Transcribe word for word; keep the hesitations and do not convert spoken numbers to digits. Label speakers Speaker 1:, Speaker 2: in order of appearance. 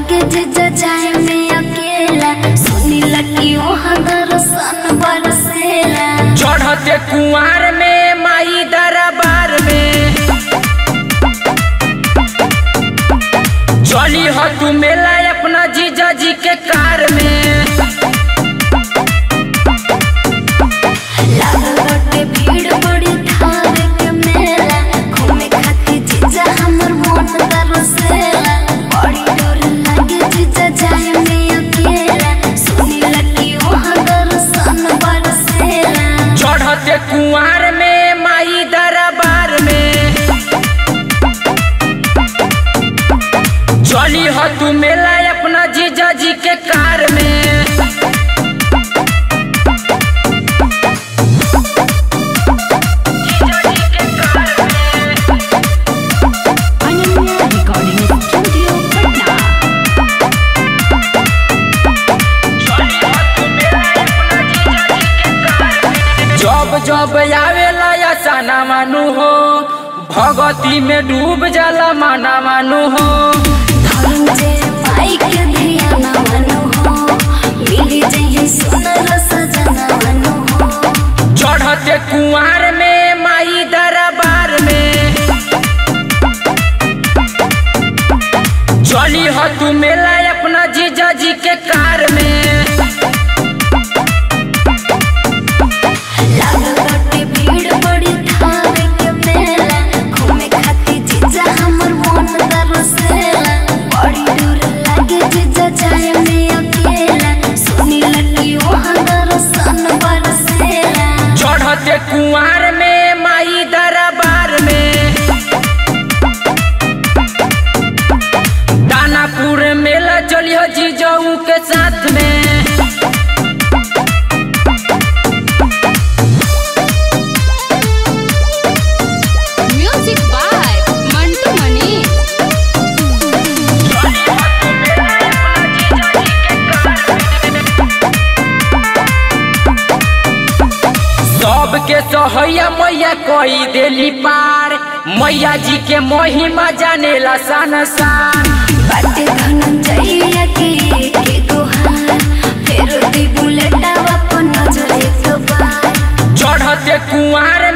Speaker 1: लागे जीजा जाए में अकेला, सुनी लगी वहाँ दर्शन बरसेला।
Speaker 2: चढ़ते कुआर में माई दरबार में, चली हो तू मेला अपना जीजा जी के कार में।
Speaker 1: भीड़ बड़ी थार के मेला, घूमे खाती जीजा हमर मन तरसेला। बड़ी डर लागे जीजा जाए में अकेला, सुनी लगी वहाँ दर्शन बरसेला।
Speaker 2: चढ़ते कुआर में माई दरबार में, चली हो तू मेला अपना जीजा जी के कार में। जब जब आवेला अचाना मानू हो, भगती में डूब जाला माना मानू हो।
Speaker 1: धनंजय माई के धियाना मानू हो, मिली जही सुनर सजना मानू हो।
Speaker 2: चढ़ते कुआर में माई दरबार में, चली हो तू मेला अपना जीजा जी के कार में।
Speaker 1: भीड़ बड़ी थार के मेला, घूमे खाती जीजा हमर मन तरसेला। बड़ी डर लागे जीजा जाए में अकेला, सुनी लगी वहाँ दर्शन बरसेला।
Speaker 2: चढ़ते कुआर में माई दरबार में, दानापुर मेला चलियो जीजाऊ के साथ में। सबके सहैया मैया कोई देली पार, मैया जी के महिमा जानेला संसार।
Speaker 1: बाटे धनंजय के के दोहार, फेर दी बुलेट अपन नजर एक बार।
Speaker 2: चढ़ते कुआर